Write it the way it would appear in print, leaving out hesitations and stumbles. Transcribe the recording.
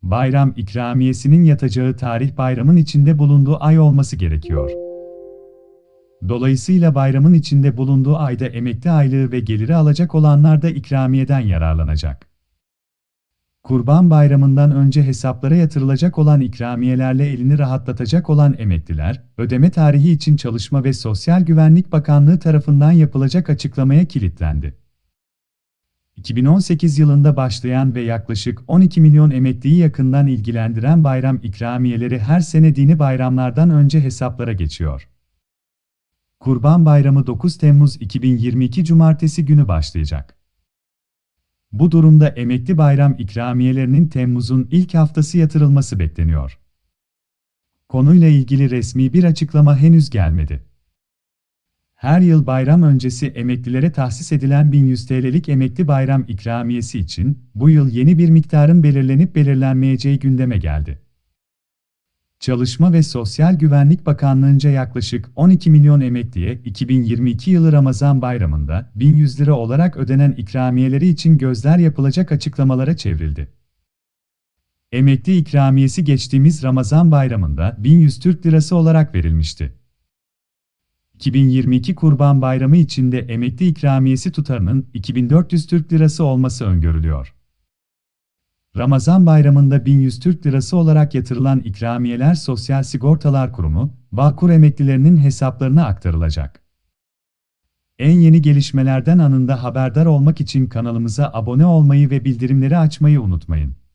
Bayram ikramiyesinin yatacağı tarih bayramın içinde bulunduğu ay olması gerekiyor. Dolayısıyla bayramın içinde bulunduğu ayda emekli aylığı ve geliri alacak olanlar da ikramiyeden yararlanacak. Kurban Bayramı'ndan önce hesaplara yatırılacak olan ikramiyelerle elini rahatlatacak olan emekliler, ödeme tarihi için Çalışma ve Sosyal Güvenlik Bakanlığı tarafından yapılacak açıklamaya kilitlendi. 2018 yılında başlayan ve yaklaşık 12 milyon emekliyi yakından ilgilendiren bayram ikramiyeleri her sene dini bayramlardan önce hesaplara geçiyor. Kurban Bayramı 9 Temmuz 2022 Cumartesi günü başlayacak. Bu durumda emekli bayram ikramiyelerinin Temmuz'un ilk haftası yatırılması bekleniyor. Konuyla ilgili resmi bir açıklama henüz gelmedi. Her yıl bayram öncesi emeklilere tahsis edilen 1100 TL'lik emekli bayram ikramiyesi için bu yıl yeni bir miktarın belirlenip belirlenmeyeceği gündeme geldi. Çalışma ve Sosyal Güvenlik Bakanlığı'nca yaklaşık 12 milyon emekliye 2022 yılı Ramazan Bayramı'nda 1100 lira olarak ödenen ikramiyeleri için gözler yapılacak açıklamalara çevrildi. Emekli ikramiyesi geçtiğimiz Ramazan Bayramı'nda 1100 Türk Lirası olarak verilmişti. 2022 Kurban Bayramı için de emekli ikramiyesi tutarının 2400 Türk Lirası olması öngörülüyor. Ramazan Bayramı'nda 1100 Türk Lirası olarak yatırılan ikramiyeler Sosyal Sigortalar Kurumu, Bağkur emeklilerinin hesaplarına aktarılacak. En yeni gelişmelerden anında haberdar olmak için kanalımıza abone olmayı ve bildirimleri açmayı unutmayın.